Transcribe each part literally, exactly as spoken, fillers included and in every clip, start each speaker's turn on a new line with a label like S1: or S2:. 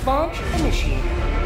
S1: Launch initiated.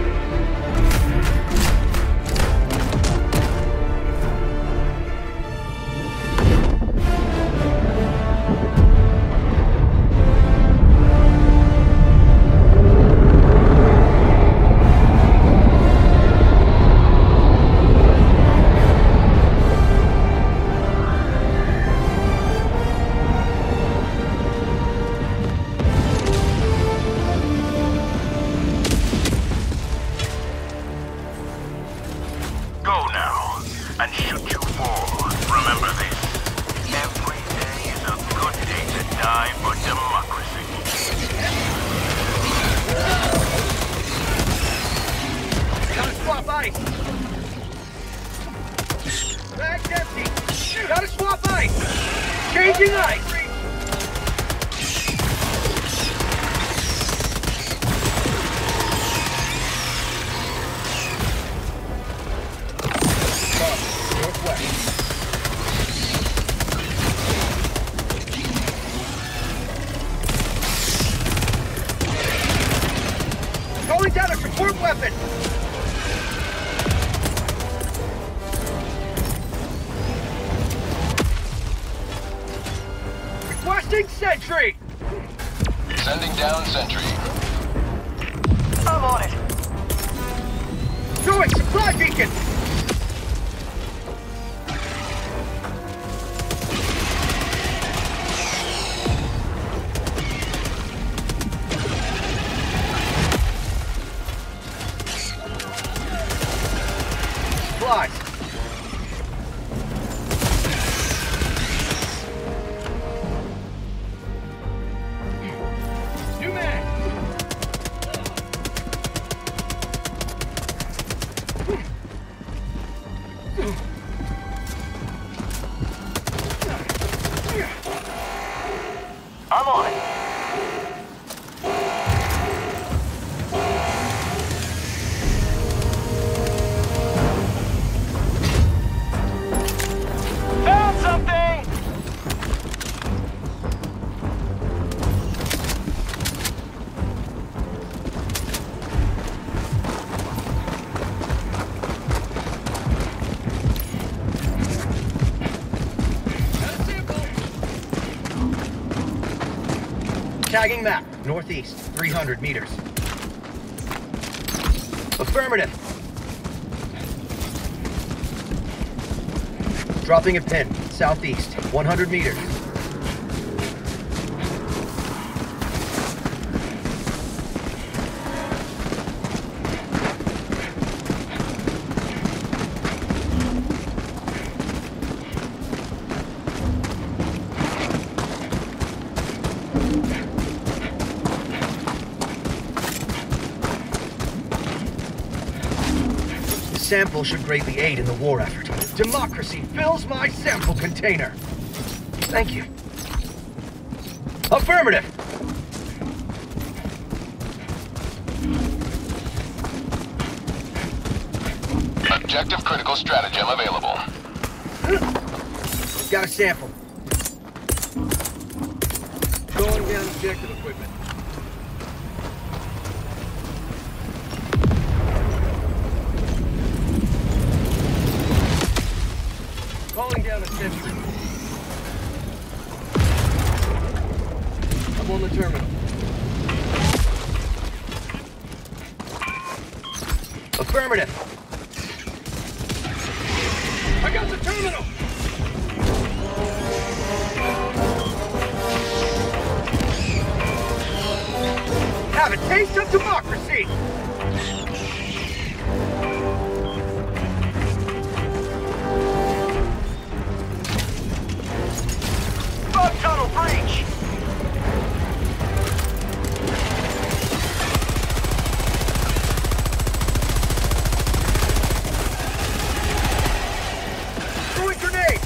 S2: Sentry!
S3: Sending down sentry.
S2: I'm on it. Throwing supply beacon! Supplies.
S3: I'm on it.
S2: Found something!
S4: Tagging map, northeast, three hundred meters. Affirmative. Dropping a pin, southeast, one hundred meters. Sample should greatly aid in the war effort. Democracy fills my sample container. Thank you. Affirmative.
S3: Objective critical stratagem available.
S4: Got a sample.
S2: Going down objective equipment. Calling down a sentry. I'm on the terminal.
S4: Affirmative.
S2: I got the terminal!
S4: Have a taste of democracy!
S2: Bug tunnel breach!
S4: Throwing grenade!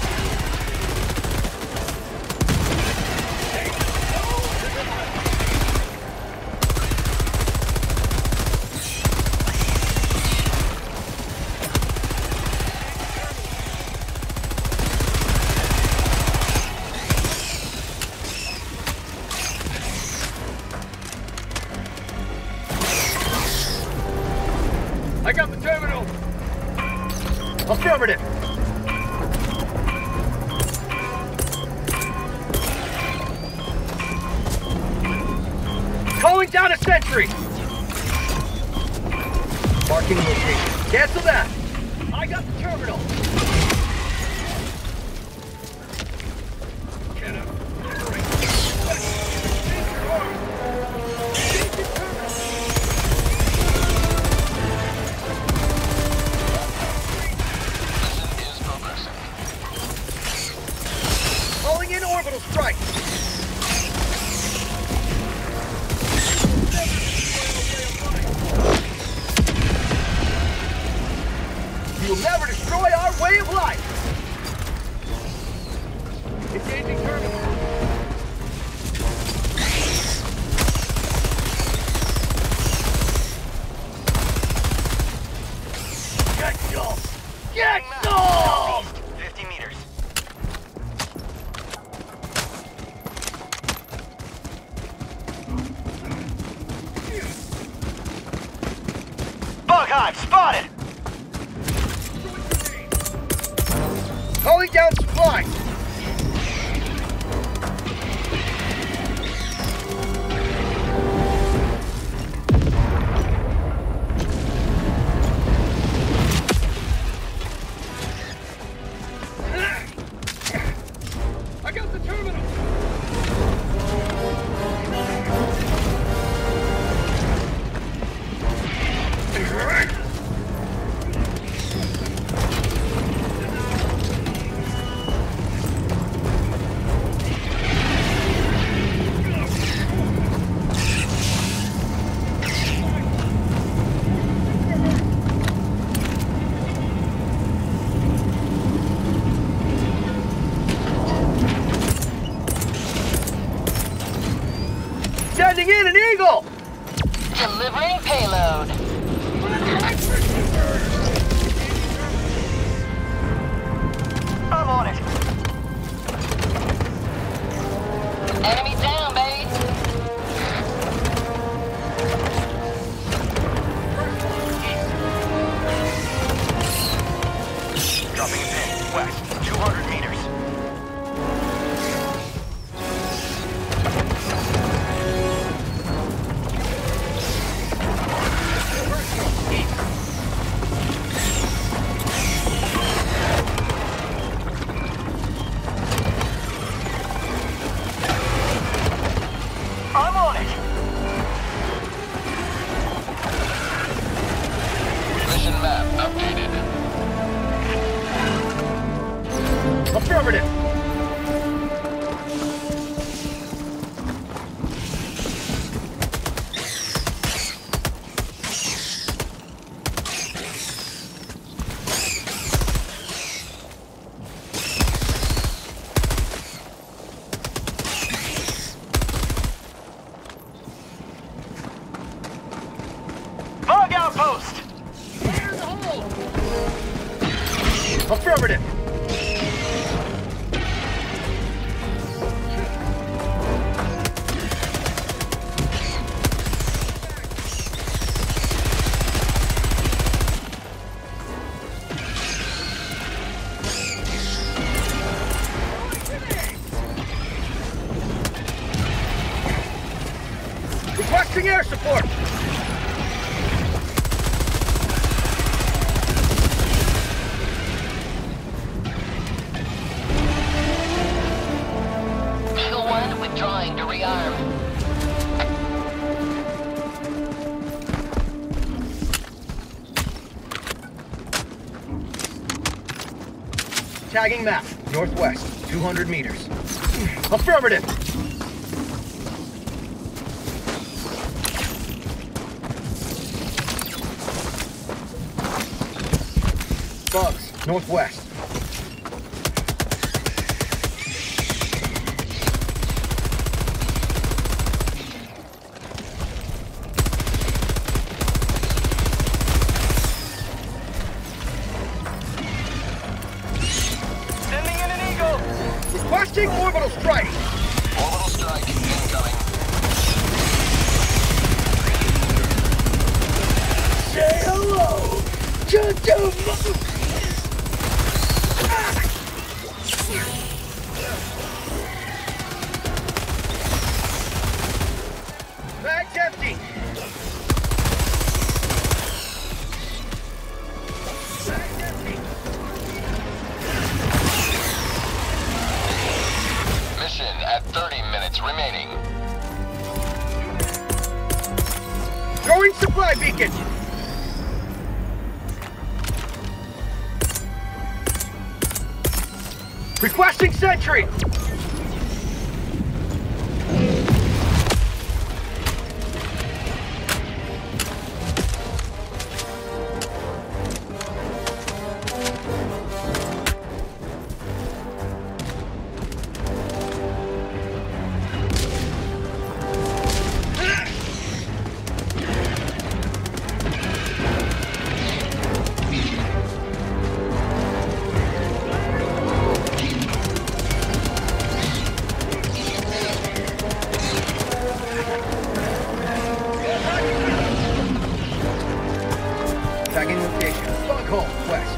S2: I got the terminal.
S4: Affirmative. Calling down a sentry. Marking location. Cancel that. I got the terminal.
S2: Get up. Hurry. Take your arm. Take the terminal.
S3: Mission is progressing.
S4: Calling in orbital strike. You will never destroy our way of life.
S2: Engaging terminal.
S4: Get some! Get some!
S3: fifty meters.
S1: Bug hive spotted!
S4: Calling down supplies.
S2: I got the terminal.
S4: Sending in an eagle.
S5: Delivering payload.
S1: I'm on it!
S5: Enemy down, babe.
S1: Dropping a pin, west, two hundred meters. I'm on it!
S3: Mission map updated.
S4: Affirmative.
S1: Bug outpost!
S2: Fire in the hole.
S4: Affirmative. Requesting air support.
S5: Eagle one withdrawing to rearm.
S4: Tagging map. Northwest. two hundred meters. Affirmative. Bugs. Northwest.
S1: Sending in an eagle!
S4: Requesting orbital strike.
S3: Orbital strike incoming.
S4: Say hello supply beacon! Requesting sentry! Tagging location. Foghole, west.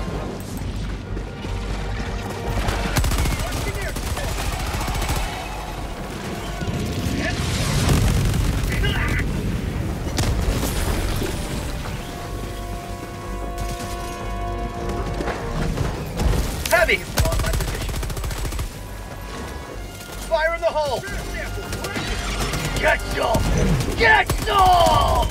S4: Heavy! On my position. Fire in the hole! Get some! Get some!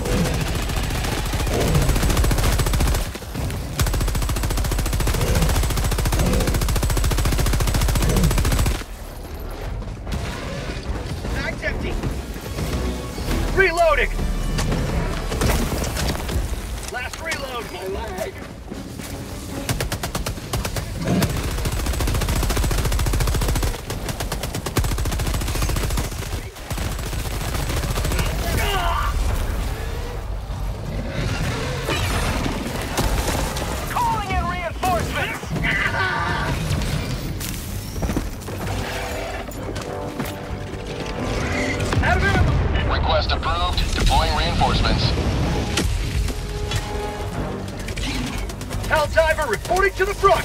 S4: Mag's empty. Reloading! Last reload! My leg!
S1: Calling in reinforcements!
S4: Out of ammo!
S3: Request approved. Deploying reinforcements.
S4: Helldiver reporting to the front!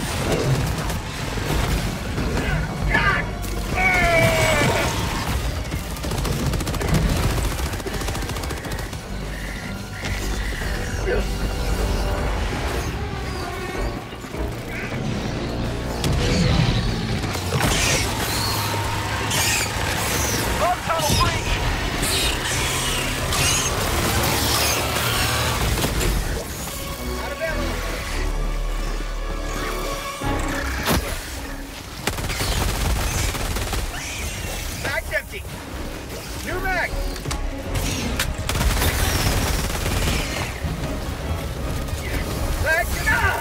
S1: Bug tunnel breach!
S4: Out of ammo! Mag's empty! New mag! Mag! Ah!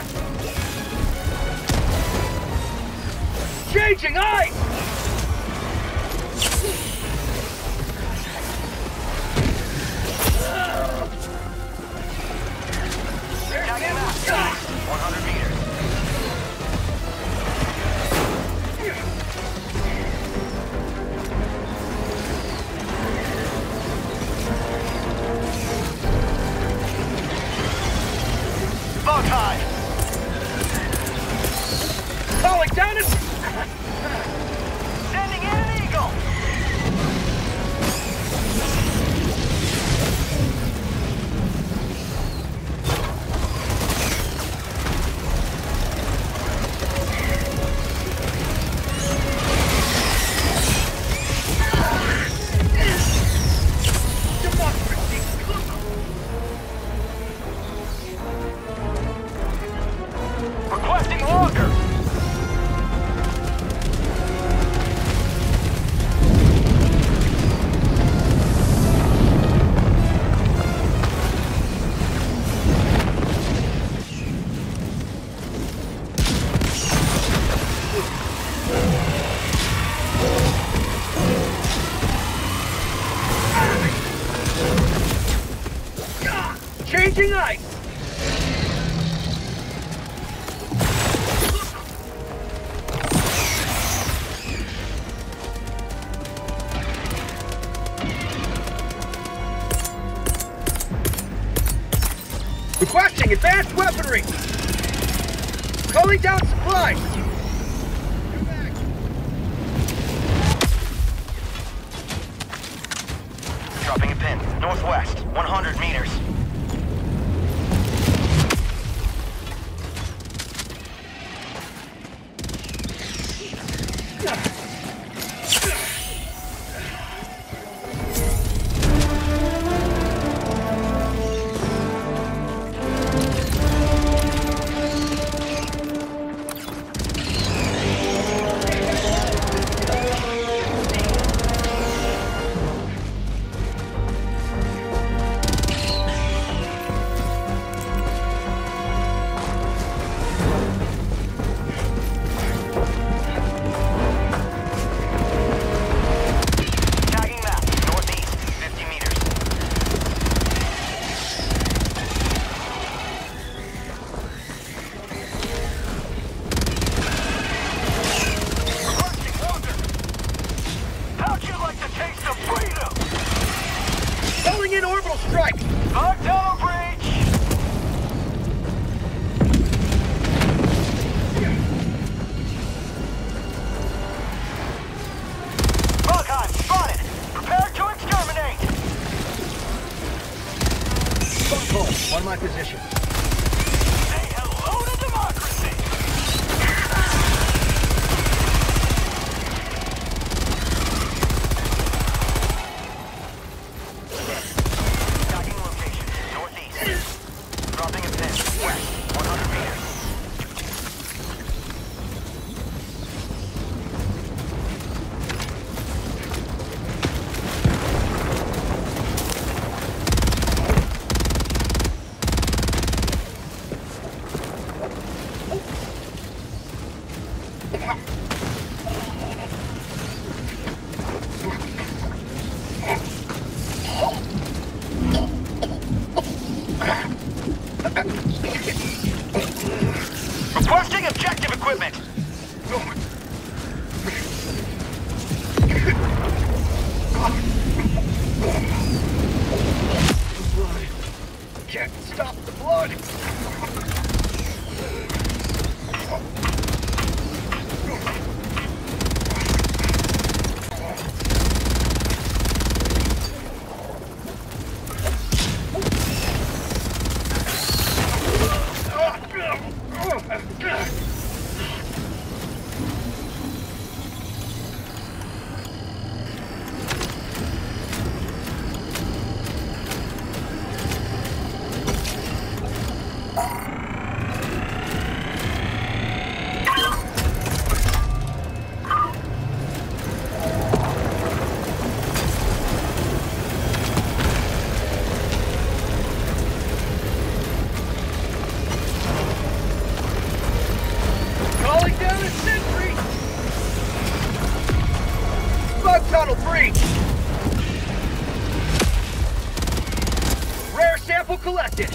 S4: Changing eyes!
S1: Tagging map. one hundred meters. Bug hide!
S4: Calling down and...
S1: Sending in an eagle!
S4: Democracy!
S1: Requesting locker!
S4: Changing ice! Requesting advanced weaponry! Calling down supplies!
S1: Dropping a pin. Northwest, one hundred meters.
S4: orbital strike!
S1: Bug tunnel breach! Bugheim spotted! Prepare to exterminate!
S4: Bunghole on my position.
S1: Say hello to democracy! Docking location, northeast. Dropping a pin, west, one hundred meters. Requesting objective equipment!
S4: Blood. Can't stop the blood! Calling down a sentry! Bug tunnel breach! Rare sample collected!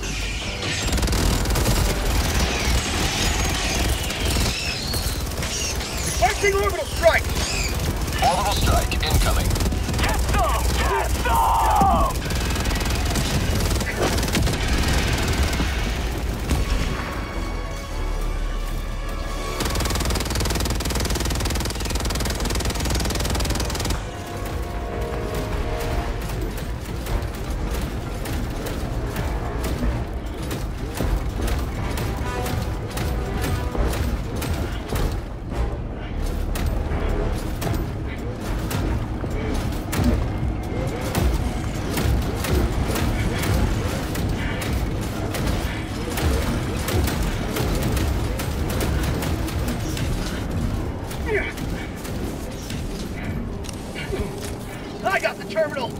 S4: Requesting orbital strike!
S3: Orbital strike incoming.
S1: Get some! Get some!
S4: I got the terminal!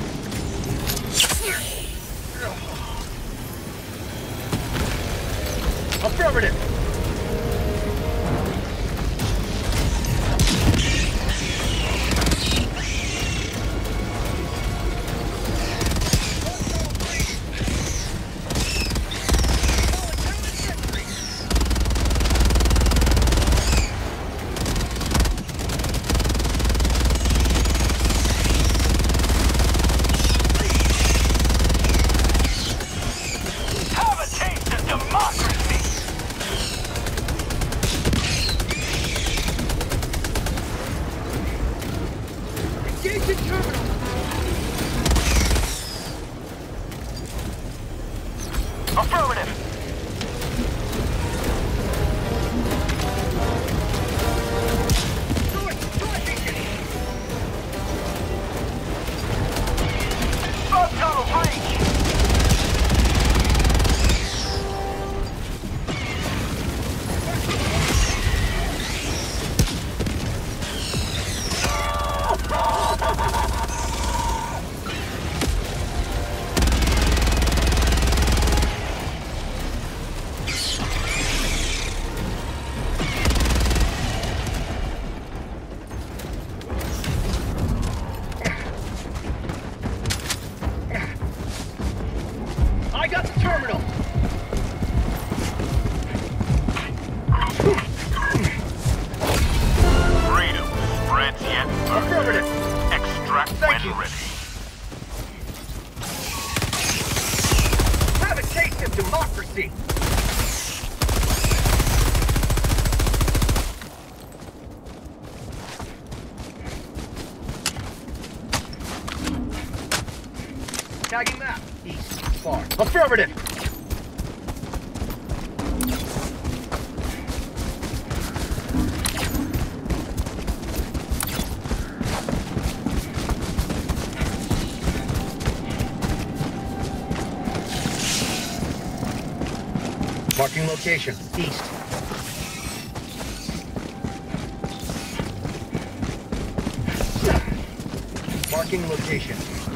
S4: Affirmative!
S1: Have a taste of democracy!
S4: with democracy! Tagging map. East. Far. Affirmative! Marking location. East. Marking location.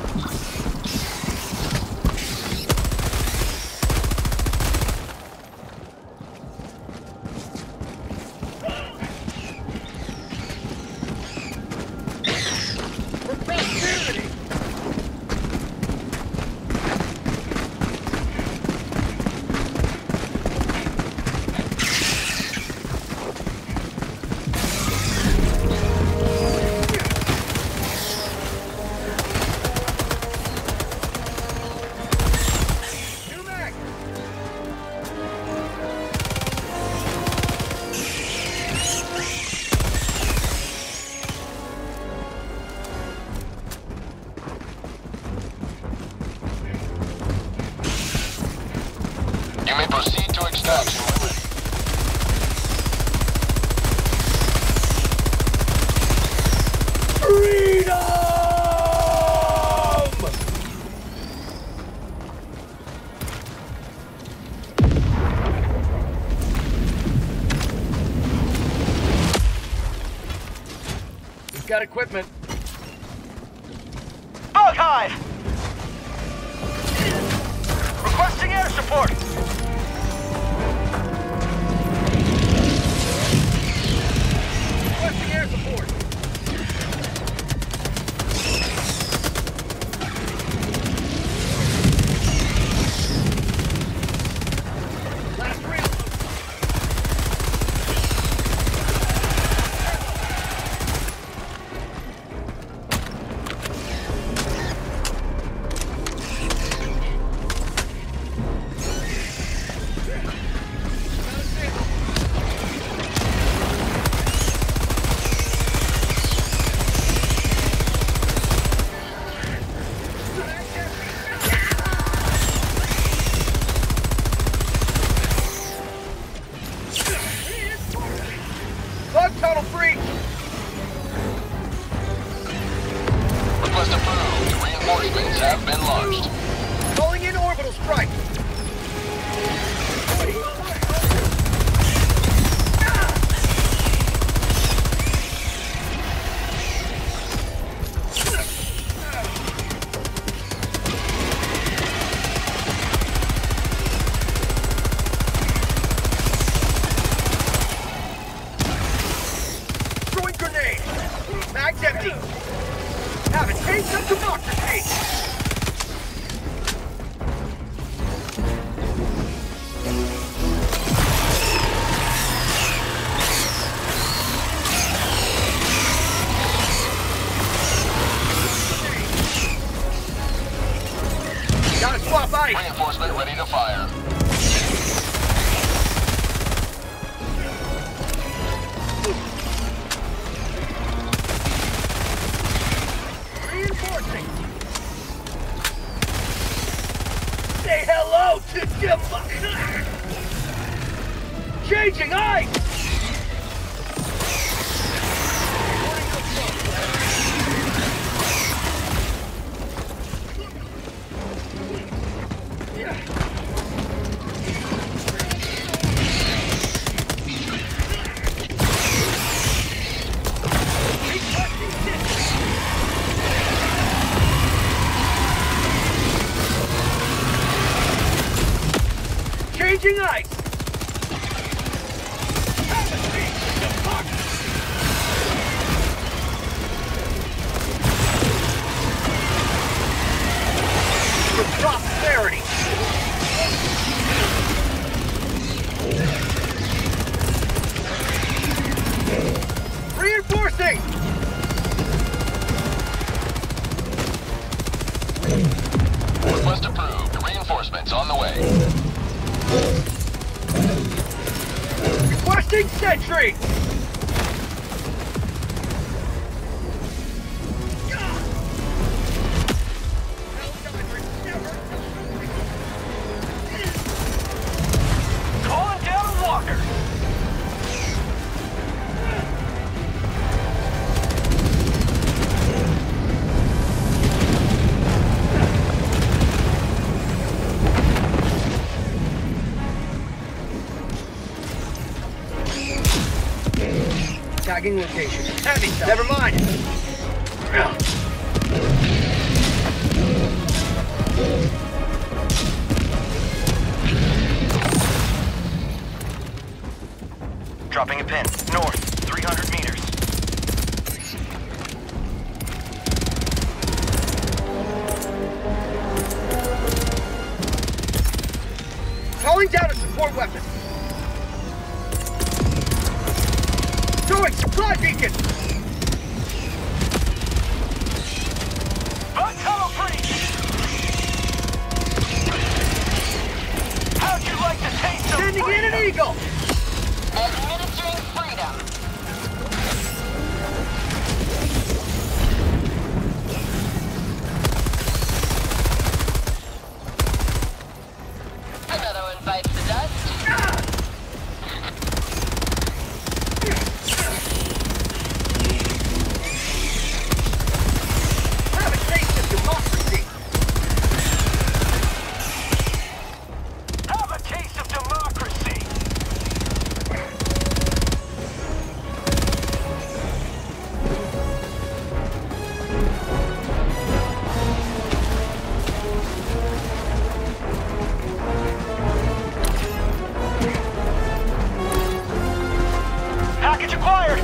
S3: You may proceed to extraction.
S4: Freedom! We've got equipment.
S1: Bug hide! Requesting air support!
S4: Requesting air support. Last reload. Bug tunnel free!
S3: Request approved. Reinforcements have been launched.
S4: Calling in orbital strike! Throwing grenade! Mag's empty! Have a taste of democracy! Gotta swap ice!
S3: Reinforcement ready to fire.
S4: Reinforcing! Say hello to democracy! Changing ice! Changing ice! With prosperity! Reinforcing!
S3: Request approved. Reinforcements on the way.
S4: Requesting sentry!
S1: Calling down a walker.
S4: Tagging location. Heavy stuff. Never mind.
S1: Dropping a pin. North, three hundred meters.
S4: Calling down a support weapon. Throwing supply beacon!
S1: Bug tunnel breach! How'd you like to taste some
S4: Sending in
S1: freedom?
S4: an eagle!
S5: Administering freedom. Another one bites the dust.
S4: Have a taste of democracy!
S1: Have a taste of democracy! Package acquired!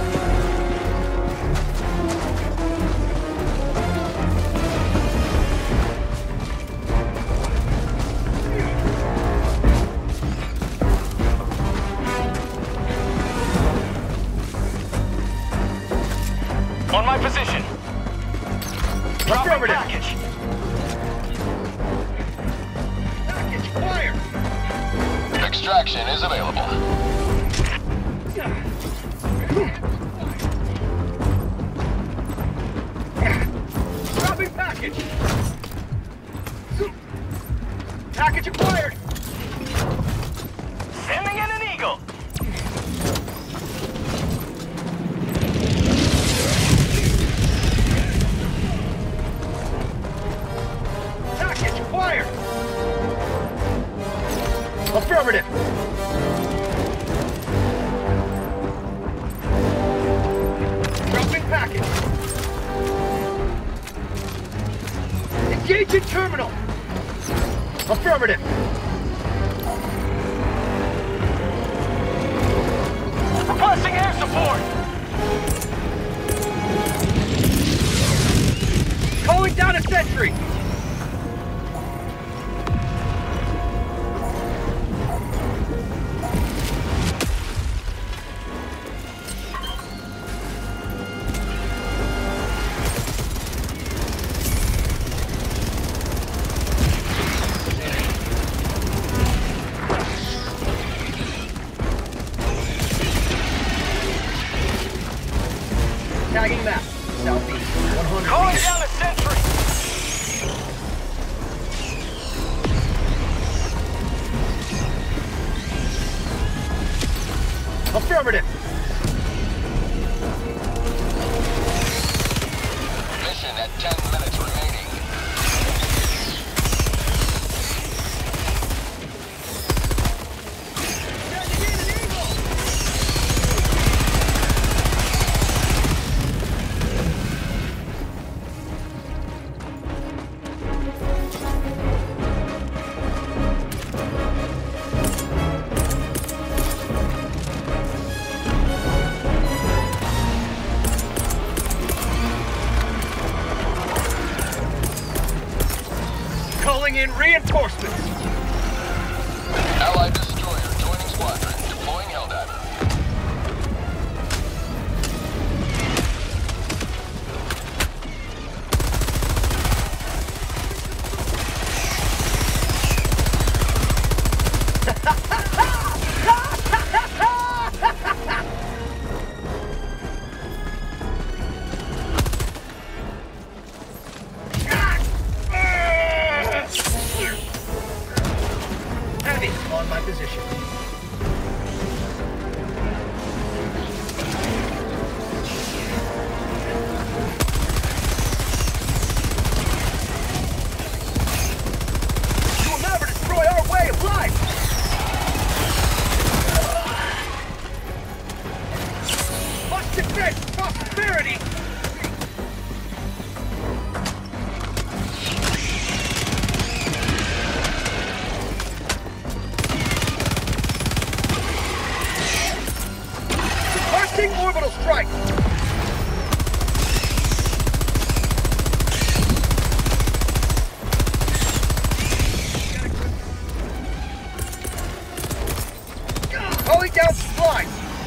S1: On my position. Dropping
S4: Affirmative.
S1: package.
S4: Package acquired!
S3: Extraction is available.
S4: Dropping package! Package acquired!
S1: Sending in an eagle.
S4: Package acquired! Affirmative! Dropping package! Engaging terminal! Affirmative!
S1: Requesting air support.
S4: Calling down a sentry! Tagging map. Southeast. one hundred
S1: Calling
S4: meters.
S1: down a sentry.
S4: Affirmative.
S3: Mission at ten minutes remaining.
S4: Calling in reinforcements.
S3: Allied destroyer joining squadron. Deploying Helldiver.
S4: strike! Calling down supplies!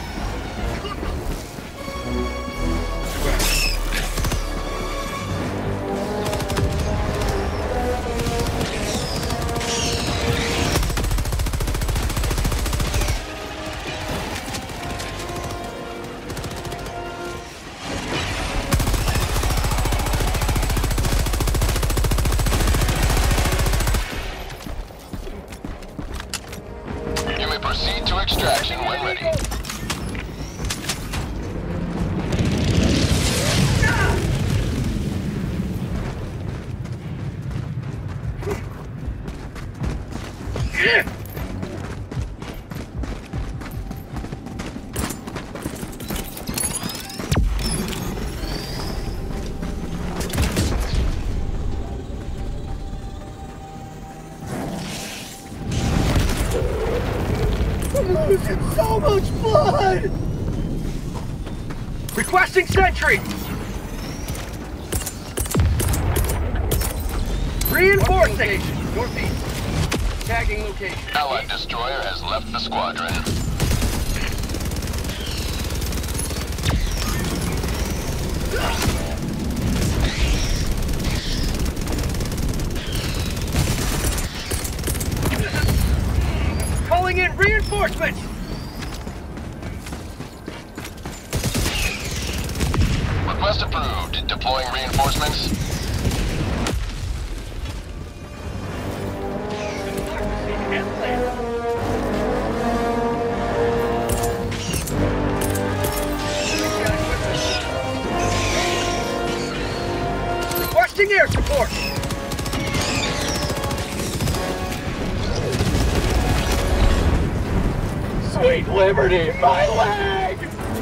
S3: You may proceed to extraction when ready.
S4: I'm losing so much blood! Requesting sentry! Reinforcing! Northeast. Tagging location.
S3: Allied destroyer has left the squadron.
S4: Calling in reinforcements!
S3: Request approved. Deploying reinforcements.
S4: Requesting air support! Sweet liberty, my leg!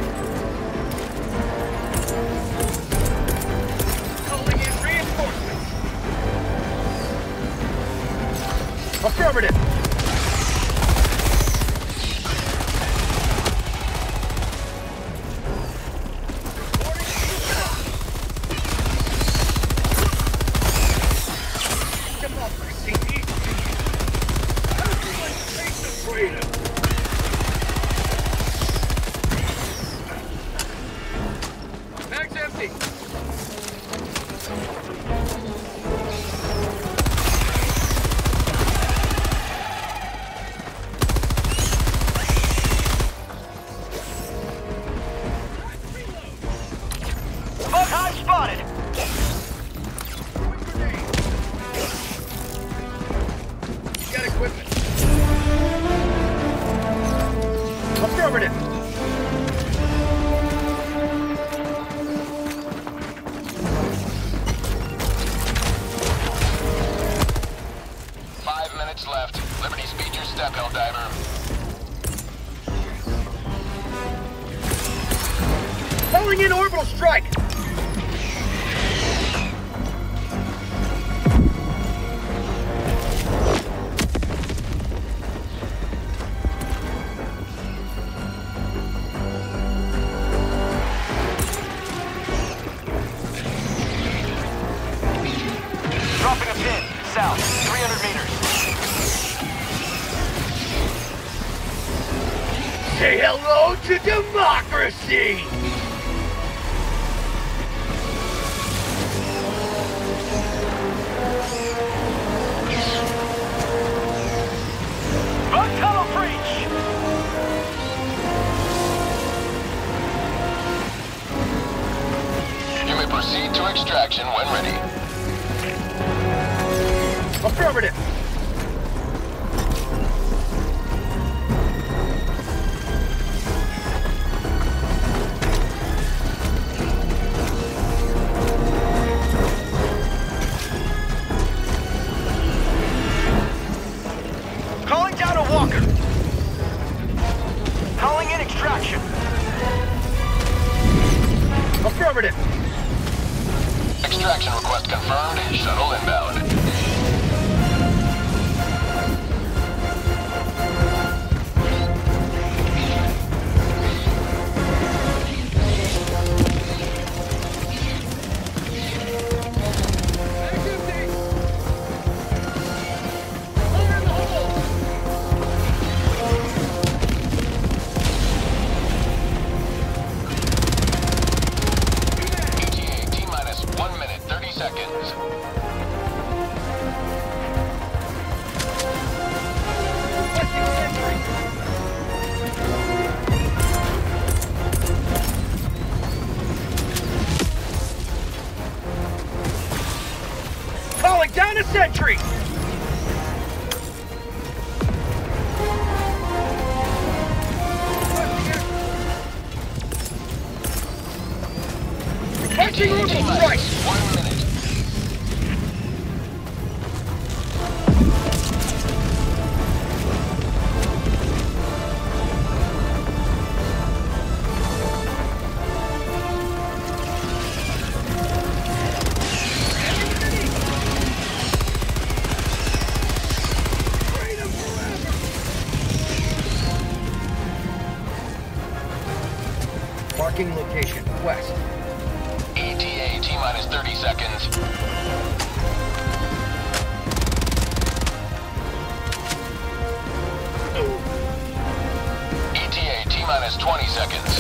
S4: Calling in reinforcements! Affirmative! Democracy! Everyone take the freedom! Bag's empty.
S1: Bug hive spotted!
S4: Got equipment. Affirmative.
S3: Five minutes left. Liberty speed your step, Helldiver.
S4: Calling in orbital strike.
S1: Dropping a pin, south, three hundred meters.
S4: Say hello to democracy!
S1: Bug tunnel breach!
S3: You may proceed to extraction when ready.
S4: Affirmative.
S1: Calling down a walker. Calling in extraction.
S4: Affirmative.
S3: Extraction request confirmed. Shuttle inbound.
S4: sentry! Marching orbital strike!
S3: One minute.
S2: Freedom forever!
S4: Marking location, west.
S3: E T A T-minus thirty seconds. E T A T-minus twenty seconds.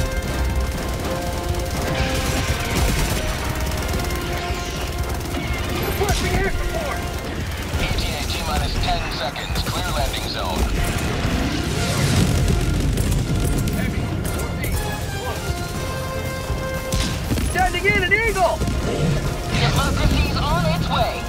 S4: Requesting air support!
S3: E T A T-minus ten seconds. Clear landing zone.
S2: Heavy, northeast, close.
S4: Standing in an eagle!
S5: Democracy's on its way.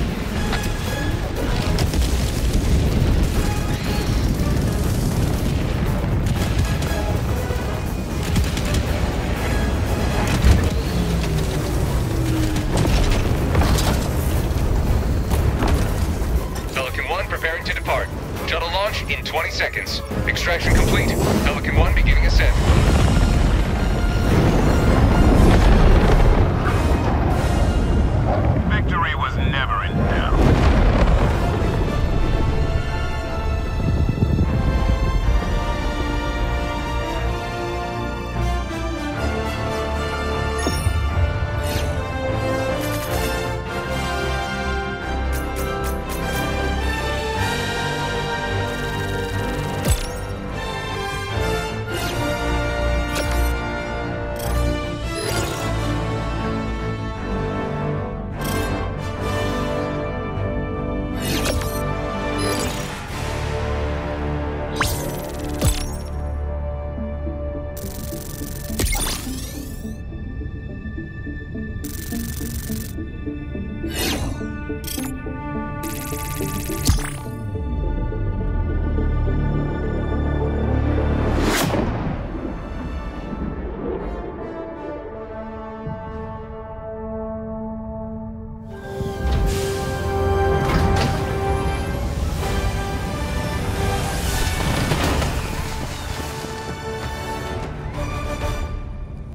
S6: Pelican one preparing to depart. Shuttle launch in twenty seconds. Extraction complete. Pelican one beginning ascent.